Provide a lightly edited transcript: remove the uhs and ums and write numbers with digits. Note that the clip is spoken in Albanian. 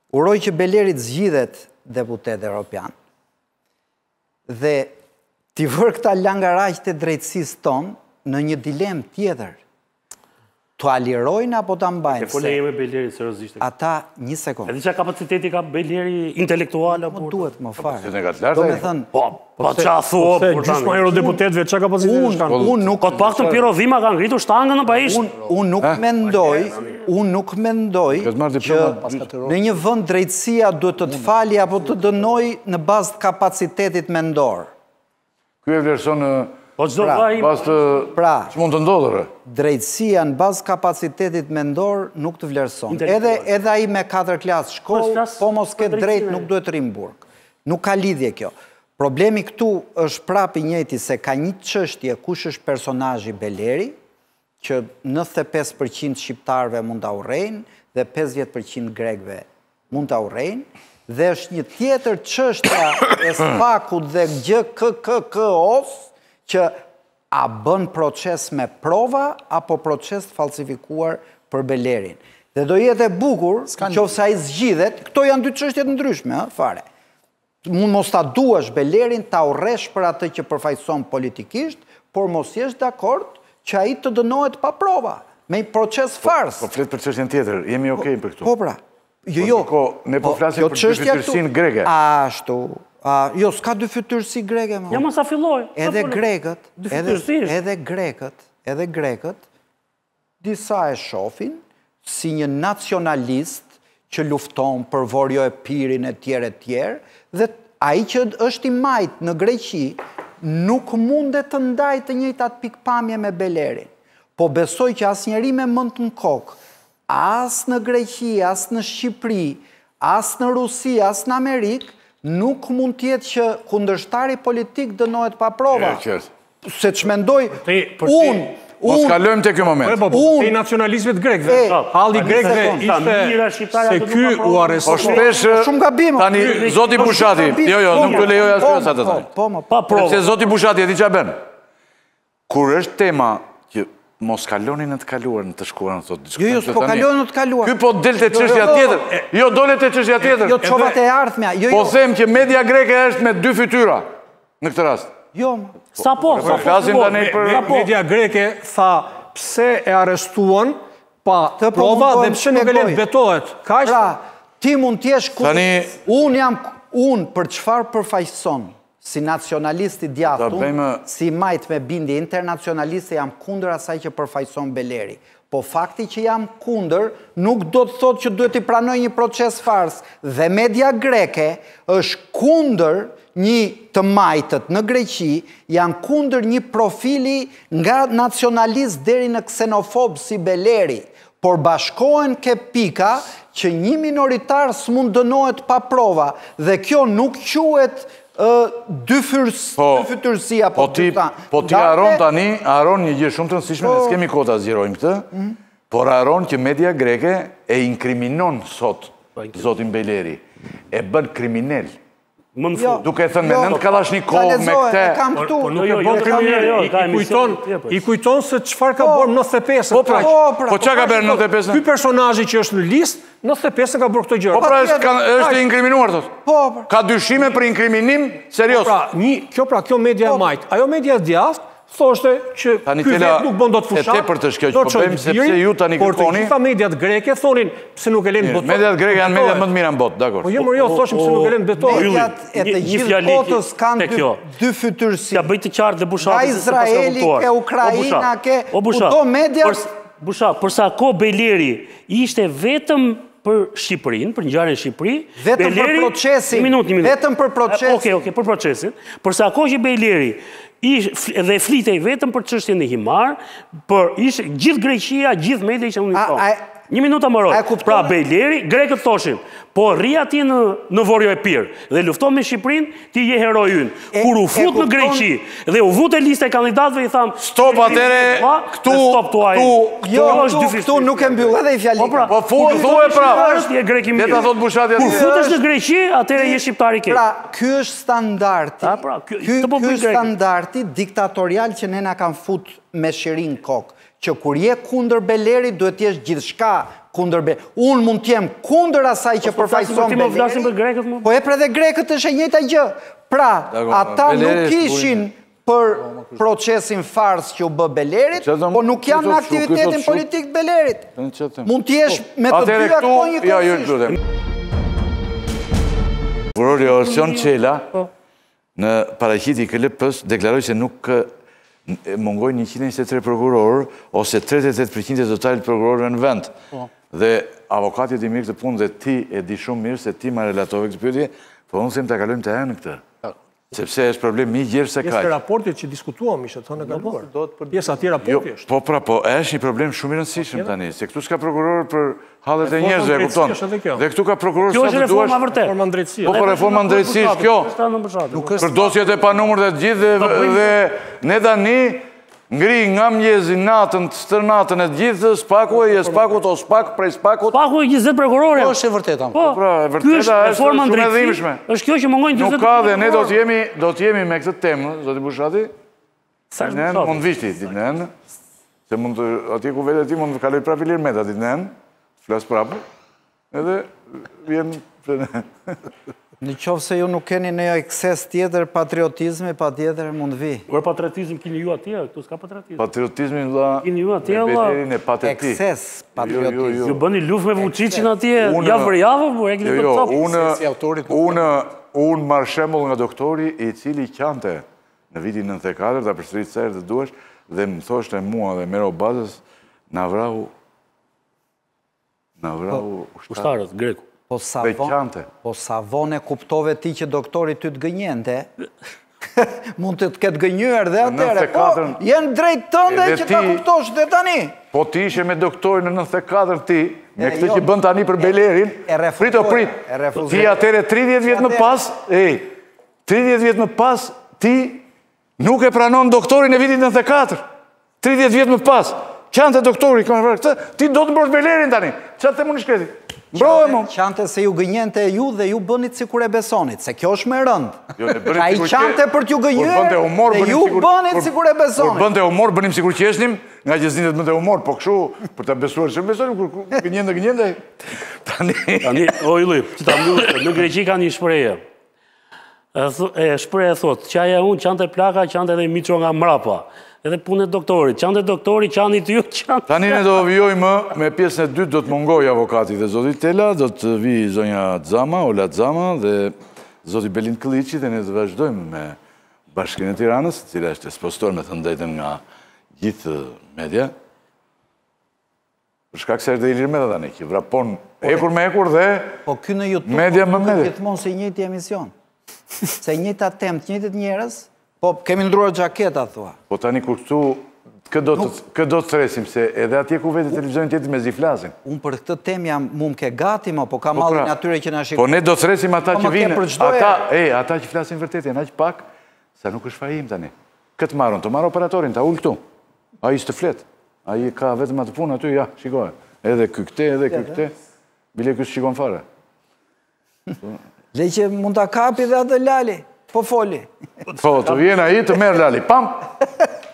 Uroj që Belerit zgjidhet deputet evropian. Dhe t'i vërë këta langaraqët e drejtësisë tonë në një dilemë tjetër. T'u alirojnë apo t'a mbajnë? E fole jeme Beleri, seriozisht. Ata, një sekundë. Edhe që kapaciteti ka Beleri intelektual? Më duhet më farë. Do me thënë... Po qa thua, gjysma eurodeputetëve, qa kapaciteti shkanë? Unë nuk... Këtë pak të Piro Dhima ka ngritur shtangën në pajisht. Unë nuk mendoj që në një vënd drejtësia duhet të fali apo të dënoj në bazë të kapacitetit mendor. Ky e vlerëson Pas që mund të ndodhërë. Drejtësia në bazë kapacitetit mendor nuk të vlerëson. Edhe ai me 4 klasë shkollë, po mos ke drejt nuk duhet rrimë burg. Nuk ka lidhje kjo. Problemi këtu është prap i njëjti se ka një çështje kush është personazhi Beleri, që 95% shqiptarëve mund ta urrejnë dhe 50% grekëve mund ta urrejnë, dhe është një tjetër çështja e SPAK-ut dhe GKKK-os që a bën proces me prova apo proces falsifikuar për Belerin. Dhe do jetë e bukur, qofse ai zgjidhet, këto janë dy çështje të ndryshme, fare. Mund mos ta duash Belerin, ta urresh për atë që përfaqëson politikisht, por mos jesh dakord që ai të dënohet pa prova, me një proces fars. Po flet për çështjen tjetër, jemi okay për këtu. Po pra. Jo. Ne po flasim për fytyrsinë greke. Ashtu. Jo, s'ka dy fytyrsi greke, ma. Ja, mos a filloj. Edhe grekët, disa e shofin si një nacionalist që lufton për Vorjo Epirin e tjerë, dhe ai që është i majt në Greqi nuk mundet të ndaj të njëjtat pikpamje me Belerin. Po besoj që as njeri me mend në kokë, as në Greqi, as në Shqipëri, as në Rusi, as në Amerikë, nuk mund tjetë që kundërshtari politik dënohet pa prova. Se që mendoj, Mos kalojmë te ky moment. Te nacionalistëve grekëve. Halli grekëve ishte se ky u arrestou. Shumë gabim. Tani zoti Bushati, jo, nuk do lejoj asgjë sa të thaj. Pa provë. Sepse zoti Bushati e di çfarë bën. Kur është tema që mos kaloni në të kaluar, në të shkuar, thotë diçka. Jo, s'po kaloni në të kaluar. Ky po del te çështja tjetër. Jo, dole te çështja tjetër. Jo, çovat e ardhmja. Po them që media greke është me 2 fytyra në këtë rast. Jo. Sa po? Media greke tha pse e arrestuan pa prova dhe pse nuk e le të betohet. Pra, ti mund t'jesh unë për çfarë përfaqëson si nacionalisti djathun, si majt me bindje internacionaliste, jam kundër asaj që përfaqëson Beleri. Po fakti që jam kundër nuk do të thotë që duhet i pranoj një proces fars. Dhe media greke është kundër një të majtët në Greqi, janë kundër një profili nga nacionalist deri në ksenofob si Beleri. Por bashkohen ke pika që një minoritar s'mund dënohet pa prova. Dhe kjo nuk quhet dy fytyrsi apo dy ta. Po ti haron një gjë shumë të rëndësishme, ne s'kemi kohë ta zgjerojmë këtë, por haron që media greke e inkriminon sot zotin Beleri, e bën kriminal. Duke thënë me 9 kalashnikov, me këte... Po nuk e bën kriminal, i kujton se çfarë ka bërë në 95. Po qa ka bërë në 95? Ky personazhi që është në listë, në 95 ka bërë këto gjëra. Po pra është i inkriminuar, thot. Ka dyshime për inkriminim, serios. Kjo media e majt. Ajo media e djathtë, thoshte që ky vet nuk bën dot fushat. E tepër të shkjo që po bëjmë sepse ju tani kërkoni. Por të gjitha mediat greke thonin pse nuk e lënë botë. Mediat greke janë mediat më të mira në botë, dakor. Po jo, thoshim pse nuk e lënë botë. Mediat e të gjithë botës kanë dy fytyrsi. Ja bëj të qartë dhe Bushati. Ka Izraeli, ke Ukraina, ke kudo media. Bushat, përsa ko Beleri ishte vetëm për Shqipërinë, për ngjarjen në Shqipëri, vetëm për procesin. Vetëm për procesin. Okej, për procesin. Përsa ko që Beleri dhe flitej vetëm për çështjen e Himar, për ishte gjithë Greqia, gjithë media që unë thonë. Një minuta më roj. Pra Beleri, grekët thoshin, po rri ati në Vorjo Epir dhe lufton me Shqipërinë, ti je heroi ynë. Kur u fut në Greqi dhe u vute lista e kandidatëve, i tham, stop atere, këtu nuk e mbyll edhe i fjalika. Po thuaj pra. Leta thot Bushati aty. Kur futesh në Greqi, atëre je shqiptar i keq. Pra, ky është standardi. Ky është standardi diktatorial që ne na kanë fut me shirin kokë. që kur je kundër Belerit, duhet t'jesh gjithçka kundër Belerit. Unë mund t'jem kundër asaj që përfaqëson Belerit, po e pra dhe grekët është e njëjta gjë. Pra, ata nuk ishin për procesin fars që u bë Belerit, po nuk janë në aktivitetin politik Belerit. Mund t'jesh me të dyja këto një kërësisht. Prokurori Orsion Qela, në paraqitje i KLP-s, deklaroi se nuk mungojnë 123 prokurorë, ose 38% e totalit prokurorëve në vend. Dhe avokatit i mirë këtë punë, dhe ti e di shumë mirë, se ti ma relatove këtë pyetje, po unë them të kalojmë të enë këtë. Sepse është problem i gjerë se kaq. Pjesë të raportit që diskutuam ishte thënë e kaluar. Pjesa tjera raporti është. Po pra, po është një problem shumë i rëndësishëm tani, se këtu s'ka prokuror për hallet e njerëzve, e kupton. Dhe këtu ka prokuror sa të duash. Po për reforma drejtësisë kjo. Për dosjet e panumër dhe të gjithë dhe ne tani ngri nga mëngjesi natën, stërnatën e gjithë, spaku e spakut o spak prej spakut. Spaku e 20 prokurore. Po është e vërteta. Po pra, e vërteta është shumë e dhimbshme. Është kjo që mungojnë 20 prokurore. Nuk ka dhe ne do t'jemi me këtë temë, zoti Bushati. Mund vishti ditë në enë, se mund të, atje ku vete ti mund të kaloj prapë Ilir Meta ditë në enë, flas prapë, edhe vjen... Në qofë se ju nuk keni në ekses tjetër patriotizmi, pa tjetër mund vi. Kërë patriotizm kini ju atje, këtu s'ka patriotizm. Patriotizmi vla... Kini ju atje, vla... Ekses patriotizm. Ju bëni luft me Vučićin atje, javë për javë, bu, e kini të copë. Unë marrë shembull nga doktori i cili qante në vitin 94, ta përsërit sa herë të duash, dhe më thoshte mua dhe Mero Bazës, na vrau ushtarët, greku. Po sa vonë e kuptove ti që doktori ty të gënjente, mund të ketë gënjër dhe atëre, po jenë drejt tënde që ta kuptosh dhe tani. Po ti ishe me doktorin në 94 ti, me këtë që bën tani për Belerin, prit, ti atëre 30 vjetë më pas, 30 vjetë më pas, ti nuk e pranon doktorin e vitit 94, 30 vjetë më pas, qante doktori, ti do të mbrojsh Belerin tani, qatë të mund i shkreti. Qante se ju gënjente ju dhe ju bënit si kur e besonit, se kjo është me rënd. A i qante për t'ju gënjër dhe ju bënit si kur e besonit. Kur bënte humor, bënim si kur qeshnim, nga që znitet bënte humor, po këshu, për t'a besuar që besonim, kur gënjende. Tani, o Illi, që ta mlushtë, në Greqi ka një shpreje. Shpreje thot, qaja unë, qante plaka, qante edhe mitro nga mrapa. Edhe punet doktorit, qante doktori, qani t'ju, qante... Tani ne do vjojmë me pjesën e dytë, do të mungoj avokati dhe zoti Tela, do të vi zonja Dzama, Ola Dzama dhe zoti Belin Këlliqi dhe ne të vazhdojmë me Bashkinë e Tiranës, cila është ekspozuar me të ndajtën nga gjithë media. Për shkak se është dhe Ilir Meta tani, që vrapon ekur me ekur dhe media më media. Po gjithmonë se njëti emision, se njëta temë të njëtit njerës, po, kemi ndruar gjaketa, thua. Po tani kur këtu, këtë do të thresim, se edhe atje ku vete televizionin tjetë me ziflasin. Unë për këtë tem jam mu m'ke gati, po ka mallin atyre që nga shikë. Po ne do të thresim ata që vinë, ata që flasin vërtet, janë aq pak, sa nuk është fajim tani. Këtë marron, të marrë operatorin, ta ullë këtu. A i së të flet, a i ka vetëm atë punë aty, ja, shikoj. Edhe kykte, bile kësë shikon fare. Le që mund t'a kapi dhe atë Lali. Po foli. Po, të vjen ai të merr Lali. Pam.